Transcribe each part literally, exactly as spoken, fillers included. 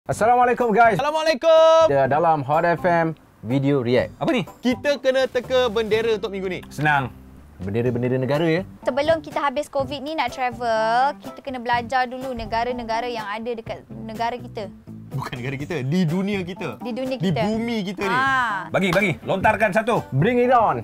Assalamualaikum guys. Assalamualaikum. Ya, dalam Hot F M video react. Apa ni? Kita kena teka bendera untuk minggu ni. Senang. Bendera-bendera negara ya. Sebelum kita habis COVID ni nak travel, kita kena belajar dulu negara-negara yang ada dekat negara kita. Bukan negara kita, di dunia kita. Di dunia Di kita. bumi kita ni. Ah. Bagi, bagi. Lontarkan satu. Bring it on.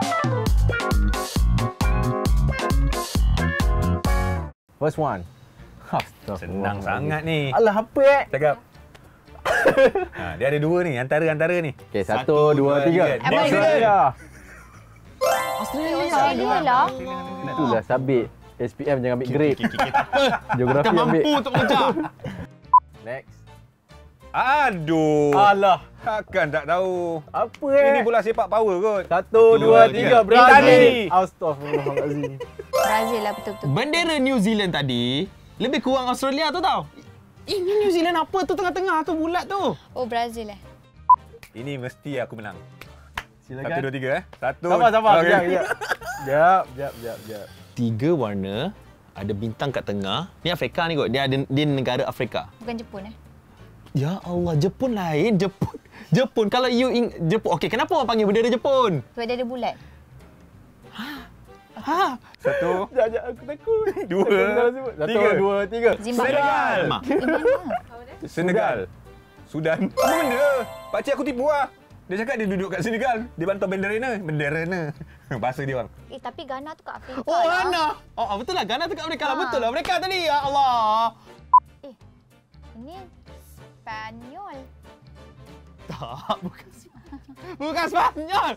First one. Senang sangat ni. Alah, apa eh? Cakap. Ha, dia ada dua ni, antara-antara ni. Okey, satu, Satu, dua, dua, tiga. tiga. Apa Australia. Australia. Australia lah. Itulah sabit. S P M jangan ambil grade. Okay, okay, okay, tak apa. Geografi Kita ambil. mampu untuk mengejar. Next. Aduh. Alah. Takkan tak tahu. Apa eh? Ini bola sepak power kot. Satu, dua, Dua, tiga. tiga. Brazil. Italy. Astaghfirullahalazim. Brazil lah betul-betul. Bendera New Zealand tadi lebih kurang Australia tu tau. Ini New Zealand apa tu tengah-tengah tu bulat tu? Oh, Brazil eh. Ini mesti aku menang. Silakan. Satu, dua, tiga eh. Satu. Sabar, sabar. Okey. Sekejap, sekejap. Sekejap, sekejap, sekejap, sekejap. Tiga warna, ada bintang kat tengah. Ni Afrika ni kot. Dia ada dia negara Afrika. Bukan Jepun eh. Ya Allah, Jepun lain. Jepun. Jepun. Kalau you ing Jepun. Okey, kenapa orang panggil bendera Jepun? Sebab dia ada bulat. Ha. Satu. Sekejap, sekejap. Aku takut. Dua. Aku salah sebut. Satu, Tiga. dua, tiga. Zimbabwe. Senegal. Ma. Eh, mana? Senegal. Sudan. Apa benda? Pakcik aku tipu lah. Dia cakap dia duduk kat Senegal. Dia bantau bendera ni. Bendera ni. Bahasa dia bang. Eh, tapi Ghana tu kat Afrika Oh, lah. Ghana. Oh, oh, betul lah. Ghana tu kat Amerika lah. Ha. Betul lah. Mereka tadi. Ya Allah. Eh, ini Spanyol. Tak, bukan bukan Spanyol.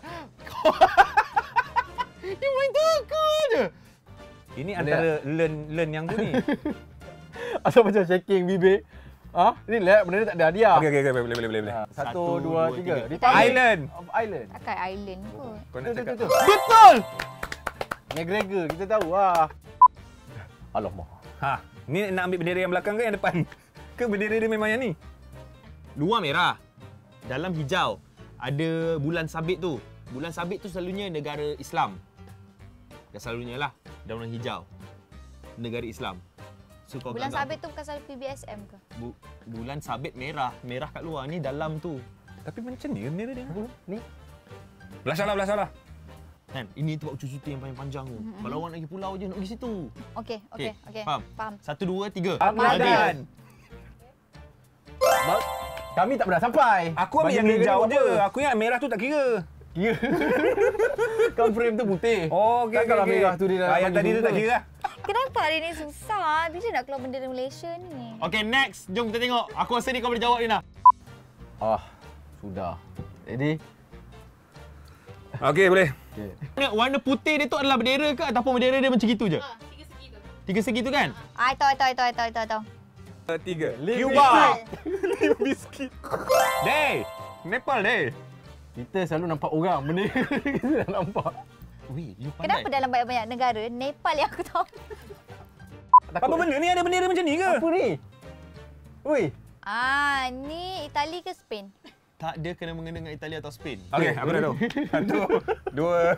Dia main teka je. Ini antara learn learn yang tu ni. Asal macam shaking bibir. Ah, ni lihat benda ni tak ada hadiah. Okey, okey, okey. Boleh, boleh, boleh. boleh. Ha, Satu, Satu, dua, dua, tiga. tiga. Di Thailand. Island. Of Island. Takkan island kot. Kau nak Tu, tu, cakap. tu, tu. Betul. McGregor, kita tahu lah. Alamak. Ha, ni nak ambil bendera yang belakang ke yang depan? Ke bendera dia memang yang ni? Luar merah. Dalam hijau. Ada bulan sabit tu. Bulan sabit tu selalunya negara Islam. Dah selalunya lah. Dan warna hijau. Negara Islam. So, kau Bulan anggap- sabit tu bukan selalu P B S M ke? Bu, bulan sabit merah. Merah kat luar. Ni dalam tu. Tapi macam ni bendera dia. Ni. Belah salah, belah salah. Kan? Ini tempat cuti yang paling panjang tu. Mm-hmm. Kalau orang nak pergi pulau je, nak pergi situ. Okey, okey, okey. Faham? Faham. Satu, dua, tiga. Ramadan. Ba- Kami tak pernah sampai. Aku ambil Bagi yang negara hijau apa? je. Aku ingat merah tu tak kira. Kira. Kan frame tu putih. Oh, okey, Kan okey. kalau okey. merah tu dia dah Ah, yang bagi tadi tu zoom tak tu. kira lah. Kenapa hari ni susah? Bila nak keluar bendera Malaysia ni? Okey, next. Jom kita tengok. Aku rasa ni kau boleh jawab, Lina. Ah, sudah. Ready? Okey, boleh. Okey. Warna putih dia tu adalah bendera ke ataupun bendera dia macam gitu je? Ha, tiga segi tu. Tiga segi tu kan? I tahu, I tahu, I tahu, I tahu, I tahu, I tahu. Uh, tiga. Lim Cuba. biscuit. Lim biscuit. Dey. Nepal, dey. Kita selalu nampak orang benda kita dah nampak. Weh, you pandai. Kenapa dalam banyak-banyak negara, Nepal yang aku tahu? Apa benda ni? Ada bendera macam ni ke? Apa ni? Oi. Ah, ni Itali ke Spain? Tak ada kena mengena dengan Italia atau Spain. Okey, aku dah tahu. Satu, dua.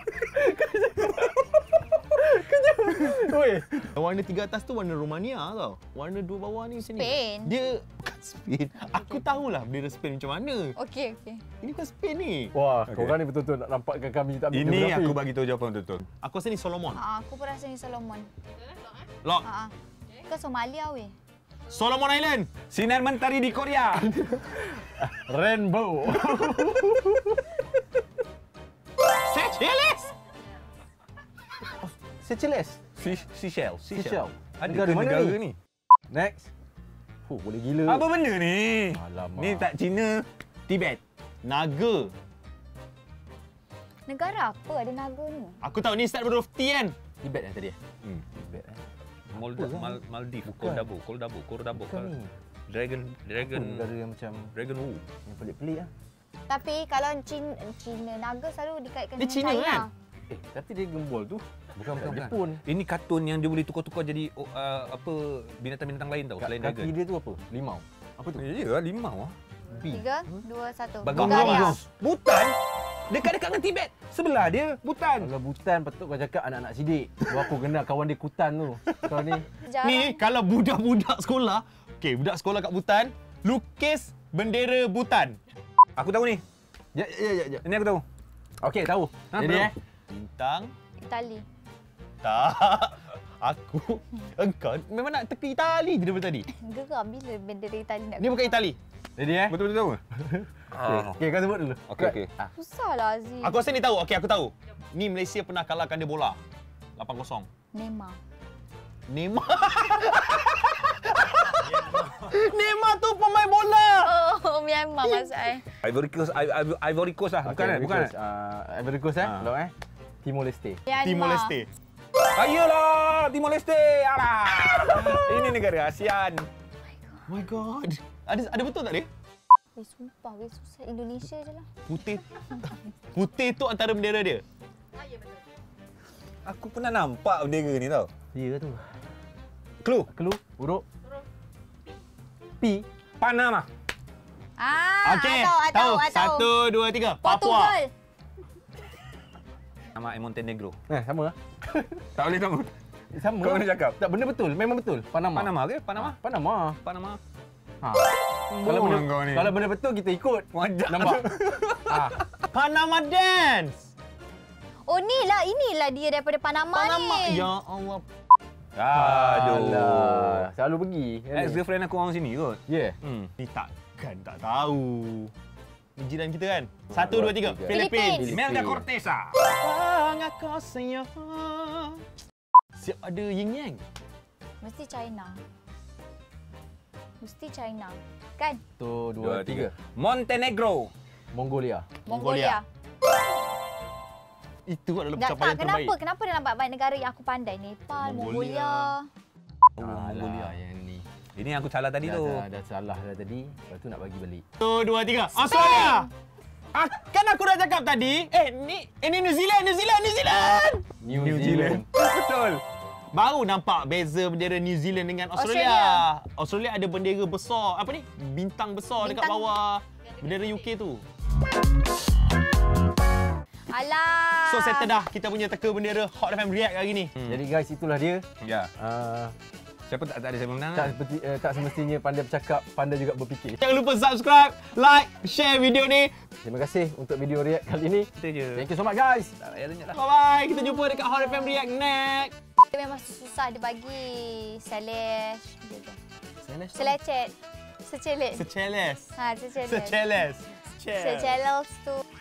Oi. Warna tiga atas tu warna Romania tau. Warna dua bawah ni sini. Spain? Dia bukan Spain. Aku tahulah bendera Spain macam mana. Okey, okey. Ini bukan Spain ni. Wah, Okey. korang ni betul-betul nak nampakkan kami tak ambil Ini geografi. aku bagi tahu jawapan betul. Aku rasa ni Solomon. Ah, aku pun rasa ni Solomon. Lock. Ah, ah. Ke Somalia weh. Solomon Island. Sinar mentari di Korea. Rainbow. Seychelles. Seychelles. Se- Seychelles. Seychelles. Ada Negara ke mana negara ni? ni? Next. Oh, boleh gila. Apa benda ni? Alamak. Ni tak Cina, Tibet. Naga. Negara apa ada naga ni? Aku tahu ni start huruf T kan? Tibet yang tadi eh? Hmm. Tibet eh. Maldives, Apa, Mal Maldives, Bukan. Koldabo, Koldabo, Koldabo. Bukan ni. Dragon, Apa Dragon, negara yang macam Dragon Wu. yang pelik-pelik ah. Tapi kalau Cina, Cina naga selalu dikaitkan Dia dengan Cina China. kan? Eh, tapi dia gembol tu. Bukan, bukan, bukan. Jepun. Ini kartun yang dia boleh tukar-tukar jadi oh, uh, apa binatang-binatang lain tau Kat selain kaki dragon. dia tu apa? Limau. Apa tu? Ya, ya limau ah. B. Tiga, dua, satu. Bagus. Bulgaria. Butan. Dekat-dekat dengan Tibet. Sebelah dia Butan. Kalau Butan patut kau cakap anak-anak sidik. Baru aku kenal kawan dia Kutan tu. Kau ni. Jarang. Ni kalau budak-budak sekolah, okey, budak sekolah kat Butan, lukis bendera Bhutan. Aku tahu ni. Ya, ya, ya, ya. Ini aku tahu. Okey, tahu. Ha, Jadi tahu. eh. Bintang. Itali. Tak. Aku. Engkau memang nak teka Itali je daripada tadi. Geram bila bendera Itali nak. Ni bukan Itali. Jadi eh. Betul-betul tahu. Okey, okay, kau sebut dulu. Okey, okey. Ah. Susahlah Aziz. Aku rasa ni tahu. Okey, aku tahu. Ni Malaysia pernah kalahkan dia bola. lapan kosong. Neymar. Neymar. Neymar tu pemain bola. Oh, Myanmar maksud saya. Ivory Coast, I- I- Ivory Coast lah. Bukan Okey, kan? Bukan. Coast. Ah, Ivory Coast eh. Ah. Belum eh. Timor Leste. Timor Leste. Ayolah, Timor Leste. Alah. Ini negara ASEAN. Oh my god. Ada ada betul tak dia? Weh, sumpah weh susah. Indonesia je lah. Putih. Putih tu antara bendera dia. Aku pernah nampak bendera ni tau. Ya tu. Clue. Clue, huruf. P. Panama. Ah, Okey. I tahu, I tahu, I tahu. Satu, dua, tiga. Portugal. Papua. Nama Montenegro. Eh, sama lah. Tak boleh tahu. Sama. Kau kena cakap. Tak, benda betul. Memang betul. Panama. Panama ke? Panama? Panama. Panama. Ha. Kalau Kalau benda, kau ni. kalau benda betul, kita ikut. Wajak. Nampak? ha. Panama Dance. Oh, ni lah. Inilah dia daripada Panama, Panama. ni. Ya Allah. Aduh. Alah. Selalu pergi. Ex-girlfriend aku orang sini kot. Ya. Yeah. Hmm. Ni takkan tak tahu. Ni jiran kita kan? Satu, Dua, dua, tiga. tiga. Philippines. Philippines. Imelda Cortesa. Sangat kau sayang. Siap ada yin yang. Mesti China. Mesti China. Kan? Satu, dua, tiga. Montenegro. Mongolia. Mongolia. Mongolia. Itu adalah Tak, pencapaian tak, kenapa? terbaik. Kenapa dia nampak banyak negara yang aku pandai? Nepal, Mongolia. Mongolia. Oh, Mongolia yang ni. Ini yang aku salah tadi Dah, tu. dah, dah salah dah tadi. Lepas tu nak bagi balik. Satu, dua, tiga. Australia. Ah, kan aku dah cakap tadi. Eh, ni eh, ni New Zealand, New Zealand, New Zealand. New, New Zealand. Betul. Baru nampak beza bendera New Zealand dengan Australia. Australia. Australia ada bendera besar. Apa ni? Bintang besar dekat Bintang. bawah bendera U K tu. Alah. So settle dah kita punya teka bendera Hot F M React hari ni. Hmm. Jadi guys, itulah dia. Ya. Uh, Siapa tak, tak ada saya menang? tak seperti uh, tak semestinya pandai bercakap, pandai juga berfikir. Jangan lupa subscribe, like, share video ni. Terima kasih untuk video react kali ini. Kita je. Thank you so much guys. Tak payah tunjuk lah. Bye-bye. Kita jumpa dekat Hot F M React next. Dia memang susah dia bagi. Selesh. Seceles. Selecet. Secelet. Seceles. Ha, secelet. Seceles. Seceles tu.